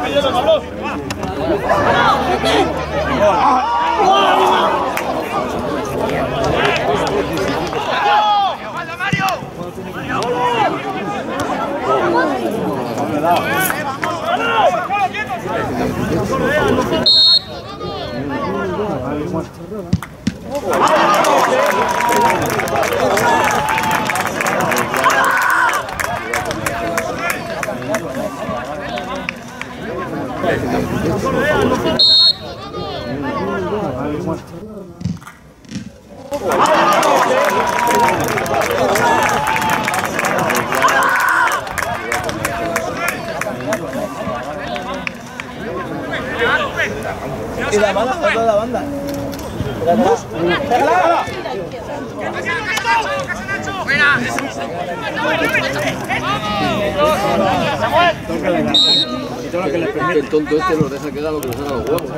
Y la banda, toda la banda. El tonto este nos deja quedar lo que nos haga los huevos.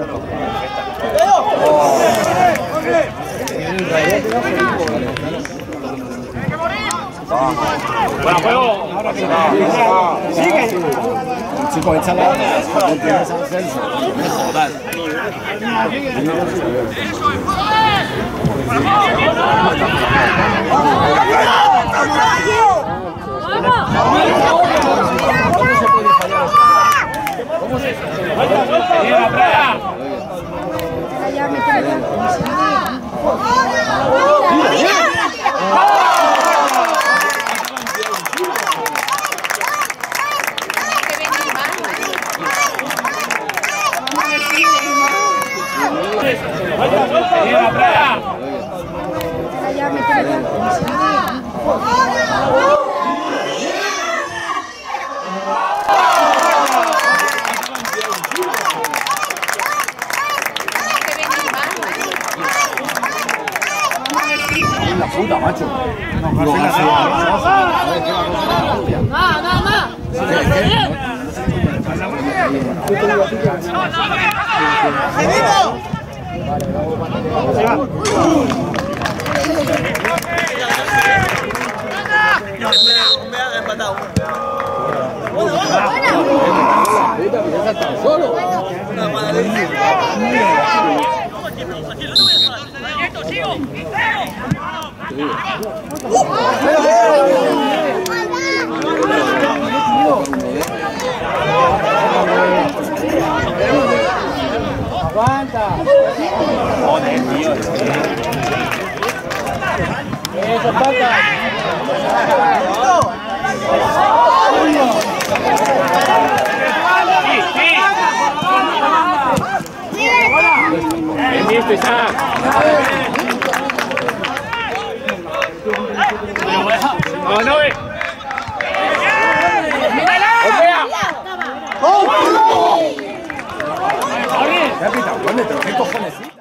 ¡Buen juego! ¡Sigue! El chico echa la no tienes ascenso. Total. ¿Cómo se puede fallar? ¿Cómo se la puta, macho. No, Aguanta. Joder, tío. Eso, toca. ¡Bien visto, Isaac! ¡No, no! ¿Qué ha pitado? ¿Qué cojones?